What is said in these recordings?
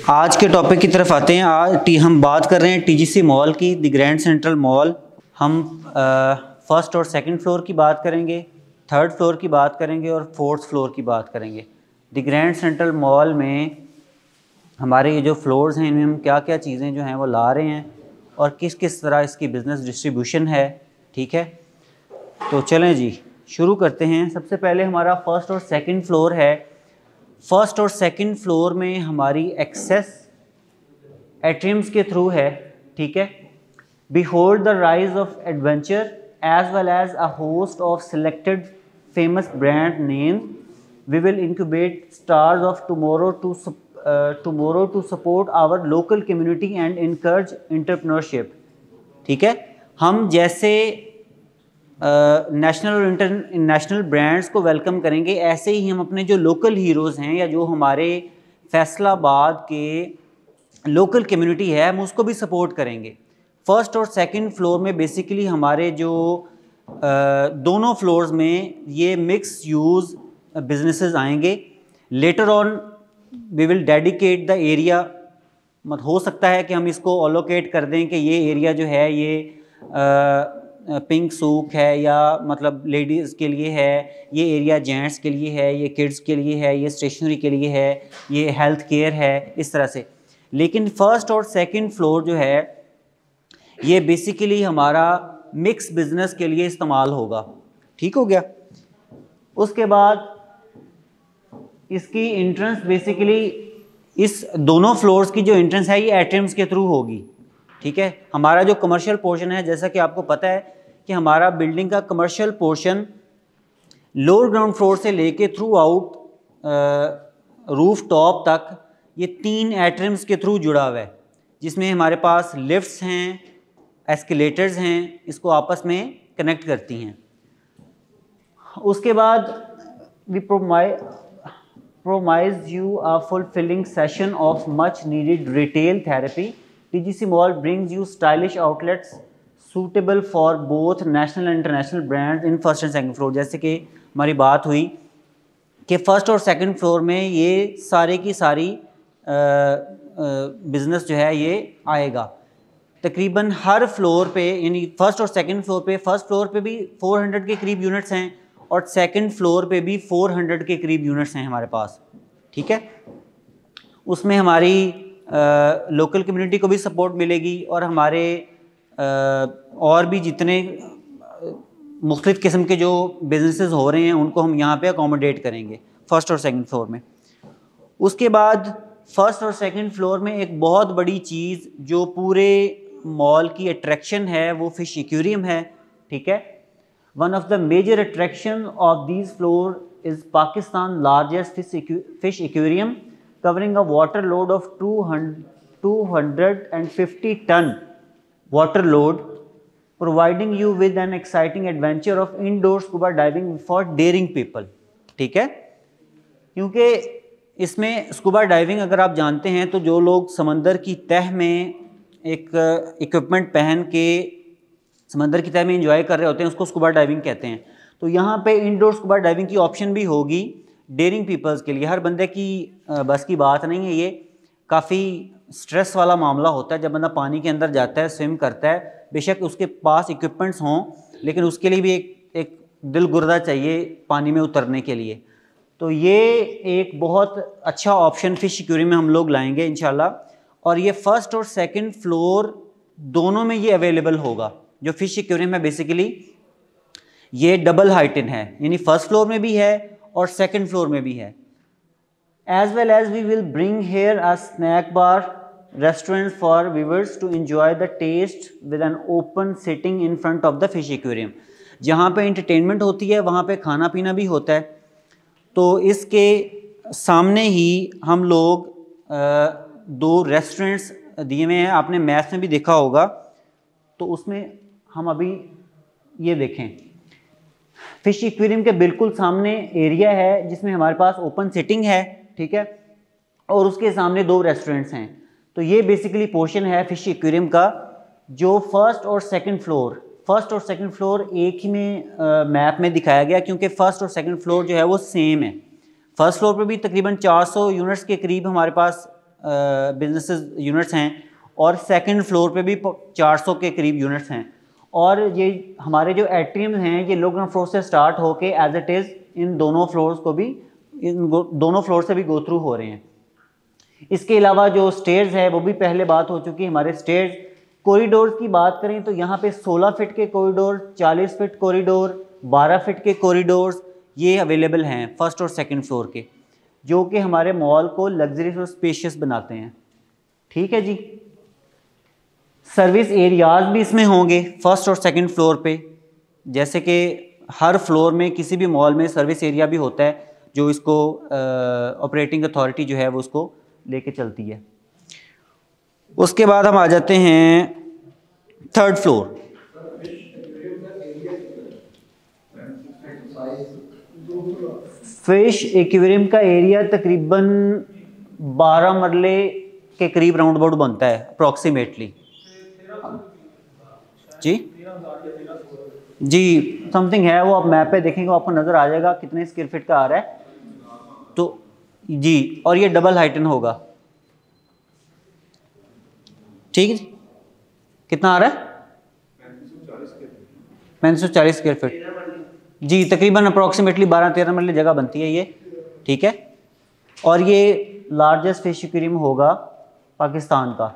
आज के टॉपिक की तरफ आते हैं। आज हम बात कर रहे हैं टीजीसी मॉल की, द ग्रैंड सेंट्रल मॉल। हम फर्स्ट और सेकंड फ्लोर की बात करेंगे, थर्ड फ्लोर की बात करेंगे और फोर्थ फ्लोर की बात करेंगे। द ग्रैंड सेंट्रल मॉल में हमारे ये जो फ्लोर्स हैं, इनमें हम क्या क्या चीज़ें जो हैं वो ला रहे हैं और किस किस तरह इसकी बिज़नेस डिस्ट्रीब्यूशन है। ठीक है, तो चलें जी शुरू करते हैं। सबसे पहले हमारा फर्स्ट और सेकंड फ्लोर है। फर्स्ट और सेकंड फ्लोर में हमारी एक्सेस एट्रियम्स के थ्रू है। ठीक है, behold the rise of adventure as well as a host of selected famous brand name. We will incubate stars of tomorrow to support our local community and encourage entrepreneurship. ठीक है, हम जैसे national और international brands को welcome करेंगे, ऐसे ही हम अपने जो लोकल हीरोज़ हैं या जो हमारे फैसलाबाद के लोकल कम्युनिटी है, हम उसको भी सपोर्ट करेंगे। फर्स्ट और सेकंड फ्लोर में बेसिकली हमारे जो दोनों फ्लोर्स में ये मिक्स यूज़ बिजनेसेस आएंगे। Later on we will dedicate the area, मत हो सकता है कि हम इसको अलोकेट कर दें कि ये एरिया जो है ये पिंक सूक है या मतलब लेडीज़ के लिए है, ये एरिया जेंट्स के लिए है, ये किड्स के लिए है, ये स्टेशनरी के लिए है, ये हेल्थ केयर है, इस तरह से। लेकिन फर्स्ट और सेकंड फ्लोर जो है ये बेसिकली हमारा मिक्स बिजनेस के लिए इस्तेमाल होगा। ठीक हो गया। उसके बाद इसकी एंट्रेंस बेसिकली इस दोनों फ्लोर्स की जो एंट्रेंस है ये एट्रियम्स के थ्रू होगी। ठीक है, हमारा जो कमर्शियल पोर्शन है, जैसा कि आपको पता है कि हमारा बिल्डिंग का commercial portion lower ground floor से लेके थ्रू आउट रूफ टॉप तक ये 3 एट्रियम्स के थ्रू जुड़ा हुआ है, जिसमें हमारे पास लिफ्ट्स हैं, एस्केलेटर्स हैं, इसको आपस में कनेक्ट करती हैं। उसके बाद we promise you a fulfilling session of much needed retail therapy. TGC Mall brings you stylish outlets suitable for both national and international brands in first and second floor। जैसे कि हमारी बात हुई कि फर्स्ट और सेकंड फ्लोर में ये सारे की सारी बिजनेस जो है ये आएगा। तकरीबन हर फ्लोर पे, यानी फर्स्ट और सेकंड फ्लोर पे, फर्स्ट फ्लोर पे भी 400 के करीब यूनिट्स हैं और सेकंड फ्लोर पे भी 400 के करीब यूनिट्स हैं हमारे पास। ठीक है, उसमें हमारी लोकल कम्युनिटी को भी सपोर्ट मिलेगी और हमारे और भी जितने मुख्तलिफ़ किस्म के जो बिजनेसेस हो रहे हैं उनको हम यहाँ पे अकोमोडेट करेंगे फर्स्ट और सेकंड फ्लोर में। उसके बाद फर्स्ट और सेकंड फ्लोर में एक बहुत बड़ी चीज़ जो पूरे मॉल की अट्रैक्शन है वो फ़िश एक्वेरियम है। ठीक है, one of the major attraction of these floor is Pakistan's largest fish aquarium, covering a water load of 250 ton water load, providing you with an exciting adventure of indoor scuba diving for daring people। ठीक है, क्योंकि इसमें scuba diving अगर आप जानते हैं तो जो लोग समंदर की तह में एक इक्विपमेंट पहन के समंदर की तह में एंजॉय कर रहे होते हैं उसको स्कूबा डाइविंग कहते हैं। तो यहाँ पे इंडोर स्कूबा डाइविंग की ऑप्शन भी होगी डेयरिंग पीपल्स के लिए। हर बंदे की बस की बात नहीं है, ये काफ़ी स्ट्रेस वाला मामला होता है जब बंदा पानी के अंदर जाता है, स्विम करता है। बेशक उसके पास इक्विपमेंट्स हों लेकिन उसके लिए भी एक दिल गुर्दा चाहिए पानी में उतरने के लिए। तो ये एक बहुत अच्छा ऑप्शन फिश एक्वेरियम में हम लोग लाएंगे इंशाल्लाह। और ये फर्स्ट और सेकंड फ्लोर दोनों में ये अवेलेबल होगा। जो फिश एक्वेरियम है बेसिकली ये डबल हाइटेड है, यानी फर्स्ट फ्लोर में भी है और सेकंड फ्लोर में भी है। As well as we will bring here a snack bar restaurant for viewers to enjoy the taste with an open seating in front of the fish aquarium. जहाँ पे entertainment होती है वहाँ पे खाना पीना भी होता है। तो इसके सामने ही हम लोग 2 रेस्टोरेंट्स दिए हुए हैं, आपने मैप में भी देखा होगा। तो उसमें हम अभी ये देखें, फिश एक्वेरियम के बिल्कुल सामने एरिया है जिसमें हमारे पास ओपन सिटिंग है। ठीक है, और उसके सामने 2 रेस्टोरेंट्स हैं। तो ये बेसिकली पोर्शन है फिश एक्वेरियम का जो फर्स्ट और सेकंड फ्लोर एक ही में मैप में दिखाया गया, क्योंकि फर्स्ट और सेकंड फ्लोर जो है वो सेम है। फर्स्ट फ्लोर पे भी तकरीबन 400 यूनिट्स के करीब हमारे पास बिजनेसेस यूनिट्स हैं और सेकंड फ्लोर पे भी 400 के करीब यूनिट्स हैं। और ये हमारे जो एट्रियम्स हैं ये लोगन फ्लोर से स्टार्ट होके एज इट इज़ इन दोनों फ्लोर्स को भी दोनों फ्लोर से भी गो थ्रू हो रहे हैं। इसके अलावा जो स्टेयर्स है वो भी पहले बात हो चुकी है। हमारे स्टेयर्स कॉरिडोर्स की बात करें तो यहाँ पे 16 फीट के कॉरिडोर, 40 फीट कॉरिडोर, 12 फीट के कॉरिडोर्स ये अवेलेबल हैं फर्स्ट और सेकंड फ्लोर के, जो कि हमारे मॉल को लग्जरियस और स्पेशियस बनाते हैं। ठीक है जी। सर्विस एरियाज भी इसमें होंगे फर्स्ट और सेकंड फ्लोर पे, जैसे कि हर फ्लोर में किसी भी मॉल में सर्विस एरिया भी होता है जो इसको ऑपरेटिंग अथॉरिटी जो है वो उसको लेके चलती है। उसके बाद हम आ जाते हैं थर्ड फ्लोर। फिश एक्वेरियम का एरिया तकरीबन 12 मरले के करीब राउंड अबाउट बनता है अप्रॉक्सीमेटली जी समथिंग है वो। आप मैप पे देखेंगे आपको नज़र आ जाएगा कितने स्क्वायर फीट का आ रहा है तो जी। और ये डबल हाइटन होगा। ठीक है। कितना आ रहा है? 3540 स्क्वायर फीट जी, तकरीबन अप्रॉक्सीमेटली 12-13 मरले जगह बनती है ये। ठीक है। और ये लार्जेस्ट फिश एक्वेरियम होगा पाकिस्तान का।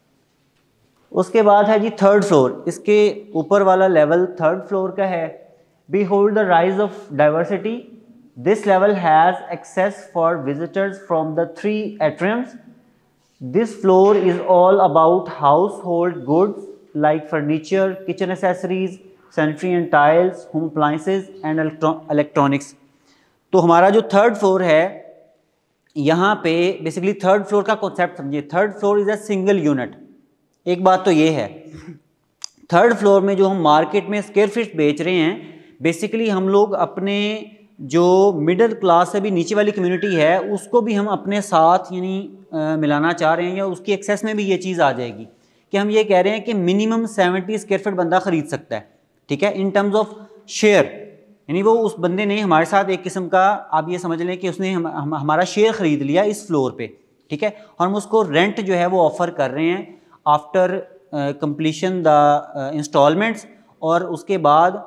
उसके बाद है जी थर्ड फ्लोर। इसके ऊपर वाला लेवल थर्ड फ्लोर का है। Behold the rise of diversity. This level has access for visitors from the 3 atriums. This floor is all about household goods like furniture, kitchen accessories, sanitary and tiles, home appliances and electronics. तो हमारा जो third floor है यहाँ पे basically third floor का concept समझिए। Third floor is a single unit. एक बात तो ये है थर्ड फ्लोर में जो हम मार्केट में स्क्वायर फीट बेच रहे हैं बेसिकली हम लोग अपने जो मिडिल क्लास से भी नीचे वाली कम्युनिटी है उसको भी हम अपने साथ यानी मिलाना चाह रहे हैं, या उसकी एक्सेस में भी ये चीज़ आ जाएगी कि हम ये कह रहे हैं कि मिनिमम 70 स्क्वायर फीट बंदा ख़रीद सकता है। ठीक है। इन टर्म्स ऑफ शेयर, यानी वो उस बंदे ने हमारे साथ एक किस्म का आप ये समझ लें कि उसने हमारा शेयर ख़रीद लिया इस फ्लोर पे। ठीक है। और हम उसको रेंट जो है वो ऑफ़र कर रहे हैं आफ्टर कंप्लीशन द इंस्टॉलमेंट्स, और उसके बाद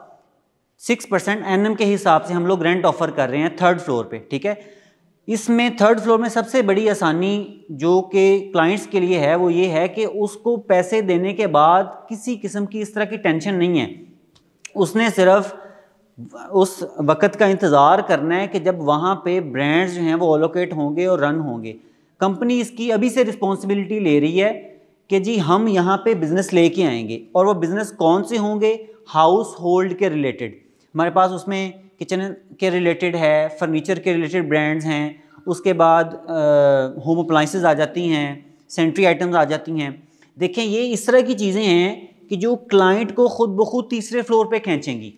6% एनएम के हिसाब से हम लोग रेंट ऑफ़र कर रहे हैं थर्ड फ्लोर पे। ठीक है। इसमें थर्ड फ्लोर में सबसे बड़ी आसानी जो कि क्लाइंट्स के लिए है वो ये है कि उसको पैसे देने के बाद किसी किस्म की इस तरह की टेंशन नहीं है। उसने सिर्फ उस वक़्त का इंतज़ार करना है कि जब वहाँ पे ब्रांड्स जो हैं वो एलोकेट होंगे और रन होंगे। कंपनी इसकी अभी से रिस्पॉन्सिबिलिटी ले रही है कि जी हम यहाँ पे बिज़नेस लेके आएंगे, और वो बिज़नेस कौन से होंगे? हाउस होल्ड के रिलेटेड। हमारे पास उसमें किचन के रिलेटेड है, फर्नीचर के रिलेटेड ब्रांड्स हैं, उसके बाद होम अप्लाइंसेस आ जाती हैं, सैनिटरी आइटम्स आ जाती हैं। देखें ये इस तरह की चीज़ें हैं कि जो क्लाइंट को खुद ब खुद तीसरे फ्लोर पे खींचेंगी।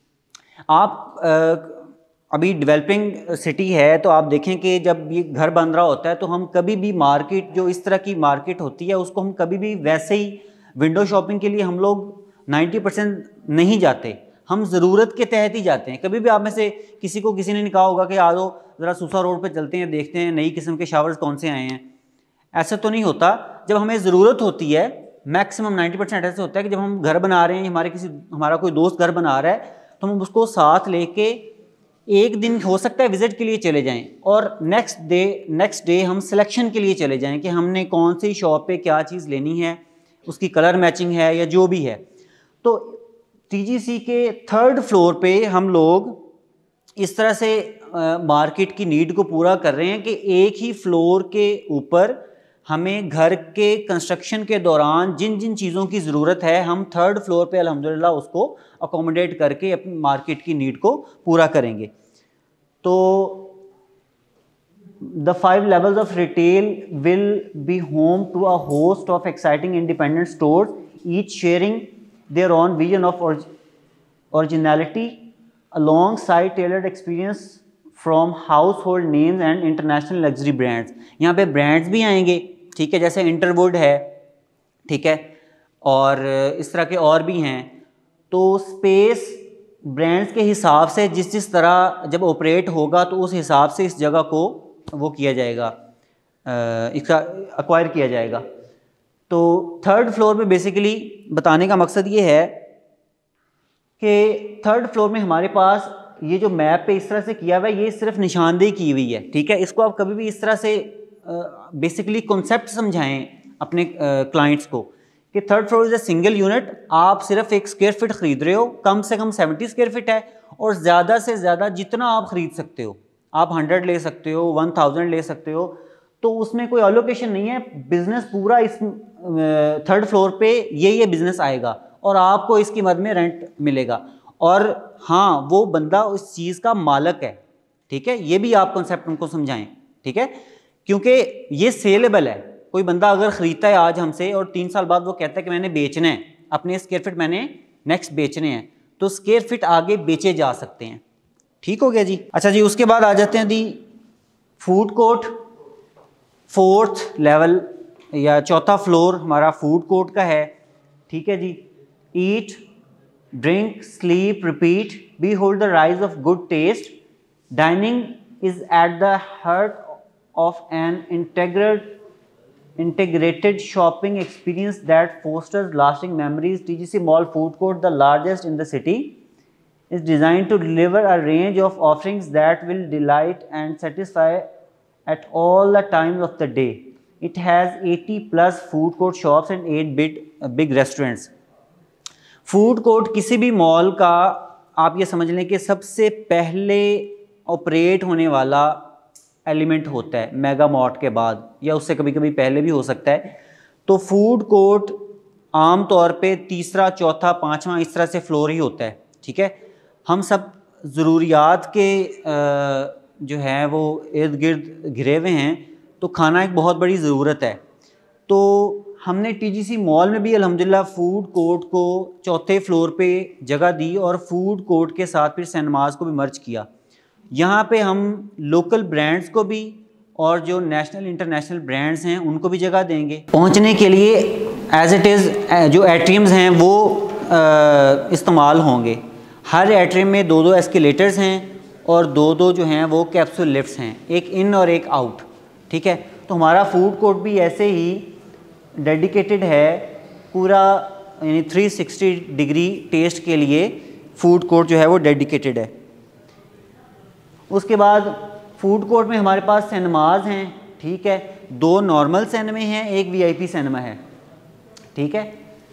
आप अभी डेवलपिंग सिटी है तो आप देखें कि जब ये घर बन रहा होता है तो हम कभी भी मार्केट जो इस तरह की मार्केट होती है उसको हम कभी भी वैसे ही विंडो शॉपिंग के लिए हम लोग 90% नहीं जाते, हम ज़रूरत के तहत ही जाते हैं। कभी भी आप में से किसी को किसी ने कहा होगा कि आ जाओ ज़रा सूसा रोड पे चलते हैं, देखते हैं नई किस्म के शावर्स कौन से आए हैं। ऐसा तो नहीं होता। जब हमें ज़रूरत होती है मैक्सिमम 90% ऐसे होता है कि जब हम घर बना रहे हैं, हमारा कोई दोस्त घर बना रहा है तो हम उसको साथ लेके एक दिन हो सकता है विज़िट के लिए चले जाएं, और नेक्स्ट डे हम सिलेक्शन के लिए चले जाएं कि हमने कौन सी शॉप पे क्या चीज़ लेनी है, उसकी कलर मैचिंग है या जो भी है। तो टीजीसी के थर्ड फ्लोर पे हम लोग इस तरह से मार्केट की नीड को पूरा कर रहे हैं कि एक ही फ्लोर के ऊपर हमें घर के कंस्ट्रक्शन के दौरान जिन जिन चीज़ों की ज़रूरत है हम थर्ड फ्लोर पे अल्हम्दुलिल्लाह उसको अकोमोडेट करके अपनी मार्केट की नीड को पूरा करेंगे। तो the 5 levels of retail will be home to a host of exciting independent stores, each sharing their own vision of originality alongside tailored experience from household names and international luxury brands. यहाँ पे brands भी आएंगे, ठीक है, जैसे इंटरवुड है, ठीक है, और इस तरह के और भी हैं। तो स्पेस ब्रांड्स के हिसाब से जिस तरह जब ऑपरेट होगा तो उस हिसाब से इस जगह को वो किया जाएगा, इसका एक्वायर किया जाएगा। तो थर्ड फ्लोर में बेसिकली बताने का मकसद ये है कि थर्ड फ्लोर में हमारे पास ये जो मैप पे इस तरह से किया हुआ है, ये सिर्फ निशानदेही की हुई है, ठीक है। इसको आप कभी भी इस तरह से बेसिकली कॉन्सेप्ट समझाएं अपने क्लाइंट्स को कि third floor is a single unit, आप सिर्फ एक स्क्वायर फीट ख़रीद रहे हो, कम से कम 70 स्क्वायर फीट है, और ज़्यादा से ज़्यादा जितना आप ख़रीद सकते हो, आप 100 ले सकते हो, 1000 ले सकते हो, तो उसमें कोई एलोकेशन नहीं है। बिजनेस पूरा इस थर्ड फ्लोर पे ये बिजनेस आएगा और आपको इसकी मद में रेंट मिलेगा, और हाँ वो बंदा उस चीज़ का मालिक है, ठीक है। ये भी आप कॉन्सेप्ट उनको समझाएं, ठीक है, क्योंकि ये सेलेबल है। कोई बंदा अगर ख़रीदता है आज हमसे और 3 साल बाद वो कहता है कि मैंने बेचना है, अपने स्क्वायर फीट मैंने नेक्स्ट बेचने हैं, तो स्क्वायर फीट आगे बेचे जा सकते हैं। ठीक हो गया जी। अच्छा जी, उसके बाद आ जाते हैं the food court. Fourth level या चौथा फ्लोर हमारा फूड कोर्ट का है, ठीक है जी। Eat, drink, sleep, repeat, behold the rise of good taste. Dining is at the heart of an integrated shopping experience that fosters lasting memories. TGC Mall Food Court, the largest in the city, is designed to deliver a range of offerings that will delight and satisfy at all the times of the day. It has 80 plus food court shops and 8 big restaurants. Food court किसी भी mall का आप ये समझ लें कि सबसे पहले ऑपरेट होने वाला एलिमेंट होता है मेगा मॉर्ट के बाद, या उससे कभी कभी पहले भी हो सकता है। तो फूड कोर्ट आम तौर पे तीसरा, चौथा, पांचवा इस तरह से फ्लोर ही होता है, ठीक है। हम सब ज़रूरियात के जो है वो इर्द गिर्द घिरे हुए हैं, तो खाना एक बहुत बड़ी ज़रूरत है। तो हमने टीजीसी मॉल में भी अल्हम्दुलिल्लाह फूड कोर्ट को चौथे फ्लोर पे जगह दी और फूड कोर्ट के साथ फिर सिनेमाज को भी मर्ज किया। यहाँ पे हम लोकल ब्रांड्स को भी और जो नेशनल इंटरनेशनल ब्रांड्स हैं उनको भी जगह देंगे। पहुँचने के लिए एज इट इज़ जो एट्रियम्स हैं वो इस्तेमाल होंगे। हर एट्रियम में 2-2 एस्केलेटर्स हैं और 2-2 जो हैं वो कैप्सूल लिफ्ट्स हैं, एक इन और एक आउट, ठीक है। तो हमारा फूड कोर्ट भी ऐसे ही डेडिकेटेड है पूरा, यानी 360 डिग्री टेस्ट के लिए फूड कोर्ट जो है वो डेडिकेटेड है। उसके बाद फूड कोर्ट में हमारे पास सिनेमाज हैं, ठीक है। 2 नॉर्मल सिनेमे हैं, एक वीआईपी सिनेमा है, ठीक है।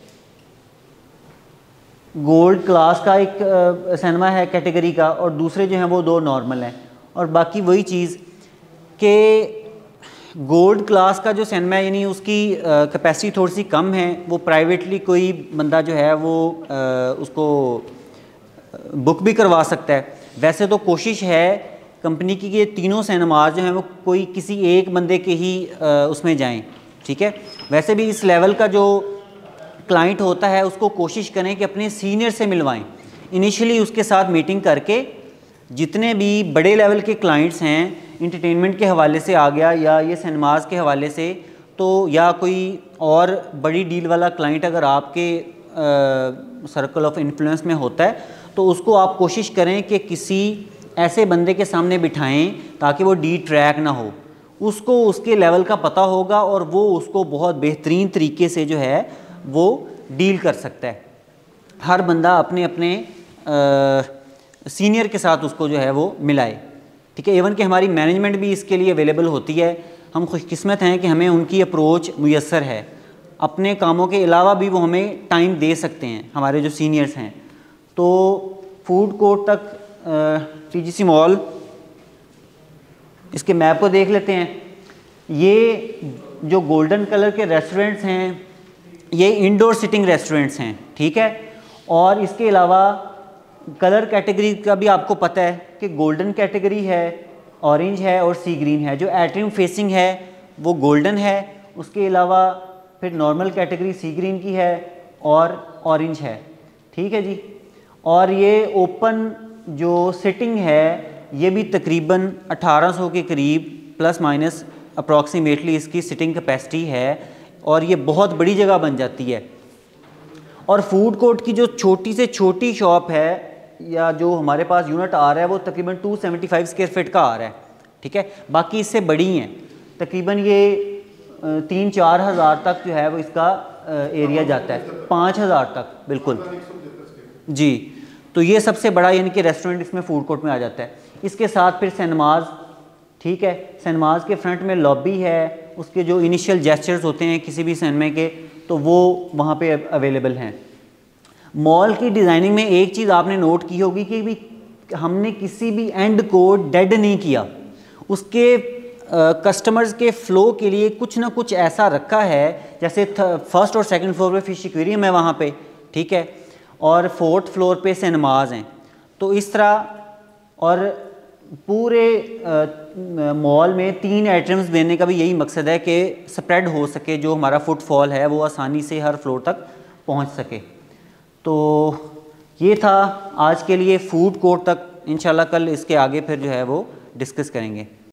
गोल्ड क्लास का एक सिनेमा है कैटेगरी का, और दूसरे जो हैं वो 2 नॉर्मल हैं। और बाकी वही चीज़ कि गोल्ड क्लास का जो सिनेमा है यानी उसकी कैपेसिटी थोड़ी सी कम है, वो प्राइवेटली कोई बंदा जो है वो उसको बुक भी करवा सकता है। वैसे तो कोशिश है कंपनी की कि ये तीनों सिनेमाज जो हैं वो कोई किसी एक बंदे के ही उसमें जाएं, ठीक है। वैसे भी इस लेवल का जो क्लाइंट होता है उसको कोशिश करें कि अपने सीनियर से मिलवाएं इनिशियली, उसके साथ मीटिंग करके। जितने भी बड़े लेवल के क्लाइंट्स हैं इंटरटेनमेंट के हवाले से आ गया या ये सिनेमाज के हवाले से, तो या कोई और बड़ी डील वाला क्लाइंट अगर आपके सर्कल ऑफ इन्फ्लुएंस में होता है तो उसको आप कोशिश करें कि किसी ऐसे बंदे के सामने बिठाएं ताकि वो डी ट्रैक ना हो, उसको उसके लेवल का पता होगा और वो उसको बहुत बेहतरीन तरीके से जो है वो डील कर सकता है। हर बंदा अपने अपने सीनियर के साथ उसको जो है वो मिलाए, ठीक है। इवन कि हमारी मैनेजमेंट भी इसके लिए अवेलेबल होती है। हम खुशकिस्मत हैं कि हमें उनकी अप्रोच मुयस्सर है, अपने कामों के अलावा भी वो हमें टाइम दे सकते हैं, हमारे जो सीनियर्स हैं। तो फूड कोर्ट तक टीजीसी मॉल, इसके मैप को देख लेते हैं। ये जो गोल्डन कलर के रेस्टोरेंट्स हैं ये इंडोर सिटिंग रेस्टोरेंट्स हैं, ठीक है। और इसके अलावा कलर कैटेगरी का भी आपको पता है कि गोल्डन कैटेगरी है, ऑरेंज है और सी ग्रीन है। जो एट्रियम फेसिंग है वो गोल्डन है, उसके अलावा फिर नॉर्मल कैटेगरी सी ग्रीन की है और ऑरेंज है, ठीक है जी। और ये ओपन जो सिटिंग है ये भी तकरीबन 1800 के करीब प्लस माइनस अप्रॉक्सीमेटली इसकी सिटिंग कैपेसिटी है और ये बहुत बड़ी जगह बन जाती है। और फूड कोर्ट की जो छोटी से छोटी शॉप है या जो हमारे पास यूनिट आ रहा है वो तकरीबन 275 स्क्वायर फीट का आ रहा है, ठीक है। बाकी इससे बड़ी हैं। तकरीबन ये 3-4 हज़ार तक जो है वो इसका एरिया जाता है, 5,000 तक बिल्कुल जी। तो ये सबसे बड़ा यानी कि रेस्टोरेंट इसमें फूड कोर्ट में आ जाता है। इसके साथ फिर सिनेमाज, ठीक है, सिनेमाज के फ्रंट में लॉबी है, उसके जो इनिशियल जेस्चर्स होते हैं किसी भी सिनेमा के तो वो वहाँ पे अवेलेबल हैं। मॉल की डिज़ाइनिंग में एक चीज़ आपने नोट की होगी कि भी हमने किसी भी एंड को डेड नहीं किया, उसके कस्टमर्स के फ़्लो के लिए कुछ ना कुछ ऐसा रखा है, जैसे फर्स्ट और सेकंड फ्लोर पे फिश एक्वेरियम है वहाँ पे, ठीक है, और 4th फ्लोर पे सिनेमाज हैं। तो इस तरह और पूरे मॉल में 3 आइटम्स देने का भी यही मकसद है कि स्प्रेड हो सके, जो हमारा फुटफॉल है वो आसानी से हर फ्लोर तक पहुँच सके। तो ये था आज के लिए फूड कोर्ट तक। इंशाल्लाह कल इसके आगे फिर जो है वो डिस्कस करेंगे।